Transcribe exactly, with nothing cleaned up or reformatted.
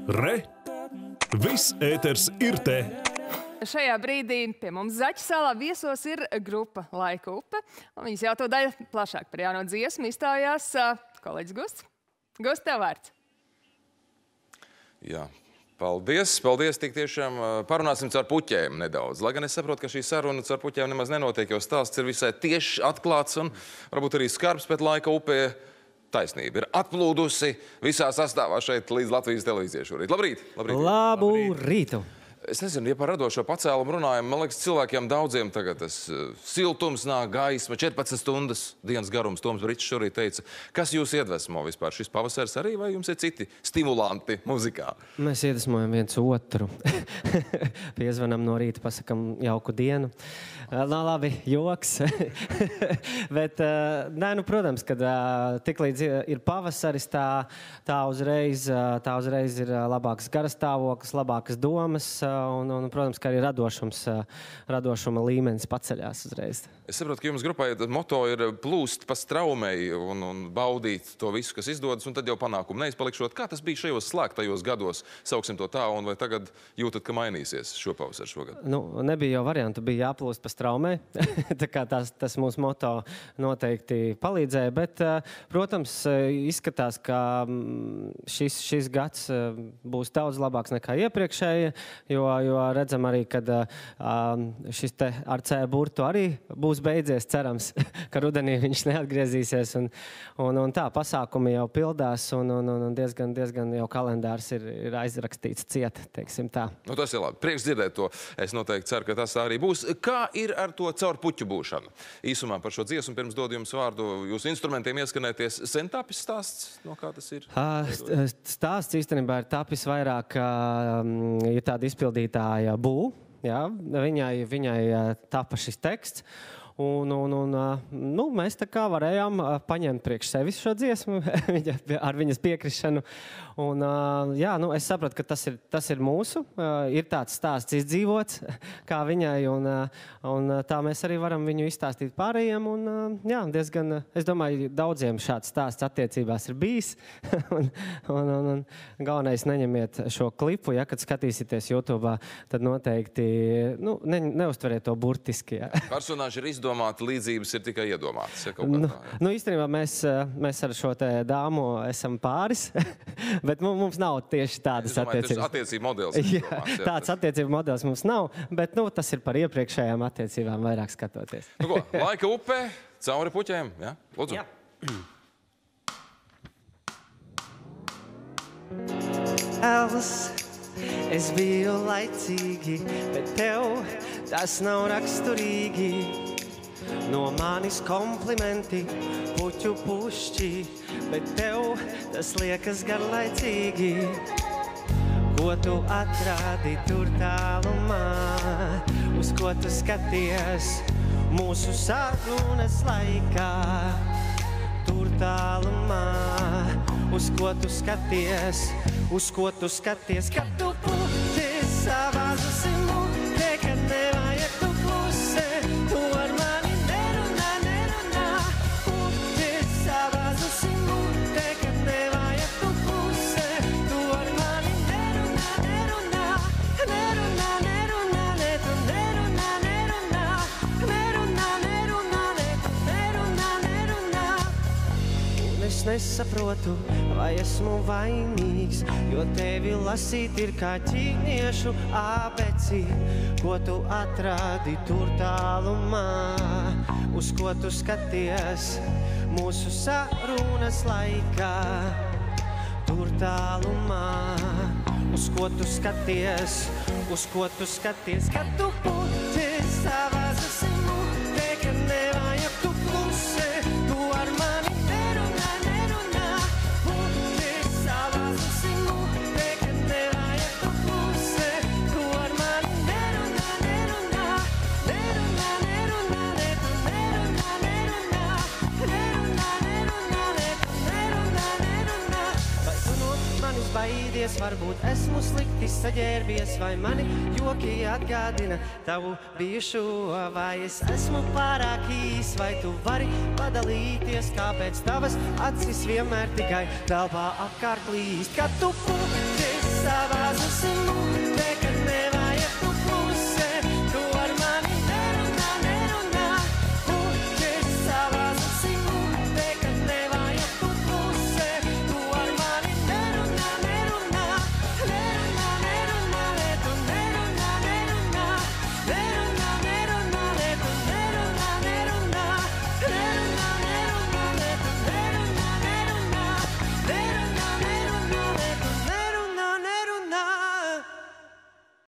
Re! Viss ēters ir te! Šajā brīdī pie mums Zaķu salā viesos ir grupa Laika upe. Un viņas jau to daļu plašāk par jauno dziesmu izstājās kolēģis Gusts. Gust, tev vārds. Jā. Paldies, paldies, tik tiešām parunāsim caur puķēm nedaudz. Lai gan es saprotu, ka šī saruna caur puķēm nemaz nenotiek, jo stāsts ir visai tieši atklāts un varbūt arī skarbs, bet Laika upē taisnība ir atplūdusi visā sastāvā šeit līdz Latvijas televīzijai šorīt. Labrīt! Labrīt! Labu rītu! Es nezinu, ja par radošo pacēlumu runājam, man liekas, cilvēkiem daudziem tagad tas uh, siltums nāk, gaisma, četrpadsmit stundas dienas garums. Toms Brits šorīt teica, kas jūs iedvesmo vispār? Šis pavasaris arī vai jums ir citi stimulanti muzikā? Mēs iedvesmojam viens otru. Piezvanam no rīta, pasakam jauku dienu. Nā, labi, joks. Bet, uh, nē, nu, protams, kad uh, tiklīdz ir pavasaris, tā, tā, uzreiz, uh, tā uzreiz ir labāks garastāvoklis, labākas domas. Un, un, protams, ka arī radošums, radošuma līmenis paceļās uzreiz. Es saprotu, ka jums grupai moto ir plūst pa straumei un, un baudīt to visu, kas izdodas, un tad jau panākumu neizpalikšot. Kā tas bija šajos slēgtajos gados, sauksim to tā, un vai tagad jūtat, ka mainīsies šo pavasaru šogad? Nu, nebija jau variantu, bija jāplūst pa straumei. Tā kā tas, tas mūsu moto noteikti palīdzēja, bet, protams, izskatās, ka šis, šis gads būs daudz labāks nekā iepriekšēja, Jo, jo redzam arī, ka šis te ar C burtu arī būs beidzies, cerams, ka rudenī viņš neatgriezīsies. Un, un, un tā, pasākumi jau pildās un, un, un diezgan, diezgan jau kalendārs ir, ir aizrakstīts ciet, teiksim tā. Nu, tas ir labi. Prieks dzirdēt to. Es noteikti ceru, ka tas arī būs. Kā ir ar to caur puķu būšanu? Īsumā par šo dziesmu pirms dodu jums vārdu. Jūsu instrumentiem ieskanēties sen tapis stāsts? No kā tas ir? Stāsts īstenībā ir tapis vairāk, ir tāda izpildītāja Bū, jā, viņai, viņai tapa šis teksts. Un, un, un nu, mēs tā kā varējām paņemt priekš sevis šo dziesmu ar viņas piekrišanu. Un, jā, nu, es sapratu, ka tas ir, tas ir mūsu. Ir tāds stāsts izdzīvots kā viņai, un, un tā mēs arī varam viņu izstāstīt pārējiem. Un, jā, diezgan, es domāju, daudziem šāds stāsts attiecībās ir bijis. un, un, un, un galvenais neņemiet šo klipu, ja, kad skatīsieties YouTube, tad noteikti nu, ne, neuztveriet to burtiski. Ja. Personāži ir izdomāti. Domāt, līdzības ir tikai iedomātas. Ja, nu, nu, īstenībā mēs, mēs ar šo te dāmu esam pāris, bet mums nav tieši tādas domāju, attiecības. Attiecību modelis. Jā, domās, jā, tāds tas... attiecību modelis mums nav, bet nu, tas ir par iepriekšējām attiecībām vairāk skatoties. Nu ko, Laika upē, cauri puķēm, ja? Lūdzu. Jā. Els, es biju laicīgi, bet tev tas nav raksturīgi. No manis komplimenti, puķu pušķi, bet tev tas liekas garlaicīgi. Ko tu atrādi tur tālumā, uz ko tu skaties mūsu sarunas laikā? Tur tālumā, uz ko tu skaties, uz ko tu skaties, kad tu puķi savā zasimu, ka nevajag tu klusē, tu ar mani nerunā, nerunā. Puķi savā zasimu, ka nevajag tu klusē, tu ar mani nerunā, nerunā. Nerunā, nerunā, ne tu nerunā, nerunā. Nerunā, nerunā, ne tu nerunā, nerunā. Un es nesaprotu, vai esmu vainīgs, jo tevi lasīt ir kā ķīniešu ābeci. Ko tu atrādi tur tālumā, uz ko tu skaties mūsu sarunas laikā? Tur tālumā, uz ko tu skaties, uz ko tu skaties, kad tu puķi savā zasimu, ka nevajag tu klusē, tu ar mani nerunā, nerunā. Puķi savā zasimu, ka nevajag tu klusē, tu ar mani nerunā, nerunā. Nerunā, nerunā, ne tu nerunā, nerunā. Nerunā, nerunā, ne tu nerunā, nerunā. Vai tu no manis baidies, varbūt esmu slikti saģērbies, vai mani joki atgādina tavu bijušo, vai es esmu pārāk īs, vai tu vari padalīties, kāpēc tavas acis vienmēr tikai telpā apkārt līst, kad tu puķis tavās esi mute, kad nevar